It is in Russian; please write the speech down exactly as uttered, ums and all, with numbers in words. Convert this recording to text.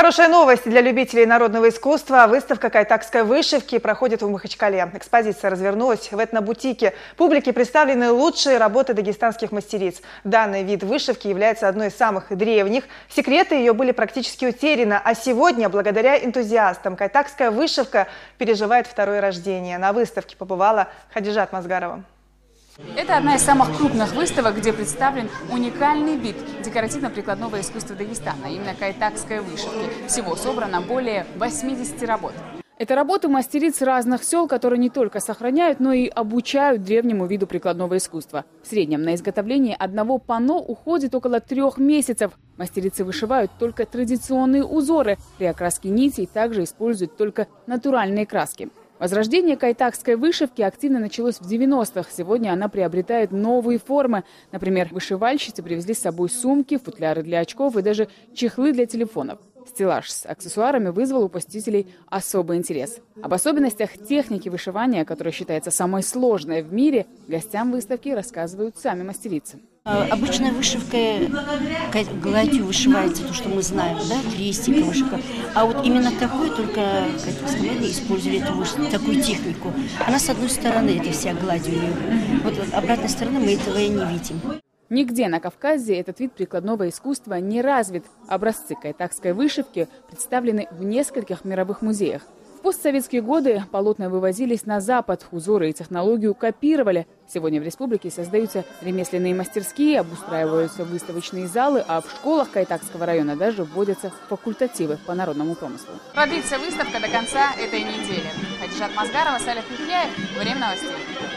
Хорошая новость для любителей народного искусства. Выставка кайтакской вышивки проходит в Махачкале. Экспозиция развернулась в этнобутике. Публике представлены лучшие работы дагестанских мастериц. Данный вид вышивки является одной из самых древних. Секреты ее были практически утеряны. А сегодня, благодаря энтузиастам, кайтакская вышивка переживает второе рождение. На выставке побывала Хадижат Мазгарова. Это одна из самых крупных выставок, где представлен уникальный вид декоративно-прикладного искусства Дагестана, именно кайтакской вышивки. Всего собрано более восьмидесяти работ. Это работы мастериц разных сел, которые не только сохраняют, но и обучают древнему виду прикладного искусства. В среднем на изготовление одного панно уходит около трех месяцев. Мастерицы вышивают только традиционные узоры. При окраске нитей также используют только натуральные краски. Возрождение кайтакской вышивки активно началось в девяностых. Сегодня она приобретает новые формы. Например, вышивальщицы привезли с собой сумки, футляры для очков и даже чехлы для телефонов. Стеллаж с аксессуарами вызвал у посетителей особый интерес. Об особенностях техники вышивания, которая считается самой сложной в мире, гостям выставки рассказывают сами мастерицы. Обычная вышивка гладью вышивается, то, что мы знаем, да, крестика, вышивка. А вот именно такой, только кайтакские использовали эту вышивку, такую технику. Она с одной стороны, это вся гладь у нее. Вот с обратной стороны мы этого и не видим. Нигде на Кавказе этот вид прикладного искусства не развит. Образцы кайтакской вышивки представлены в нескольких мировых музеях. В постсоветские годы полотна вывозились на Запад, узоры и технологию копировали. Сегодня в республике создаются ремесленные мастерские, обустраиваются выставочные залы, а в школах Кайтакского района даже вводятся факультативы по народному промыслу. Продлится выставка до конца этой недели. Хадижат Мазгарова, Салих Юхяев, Время новостей.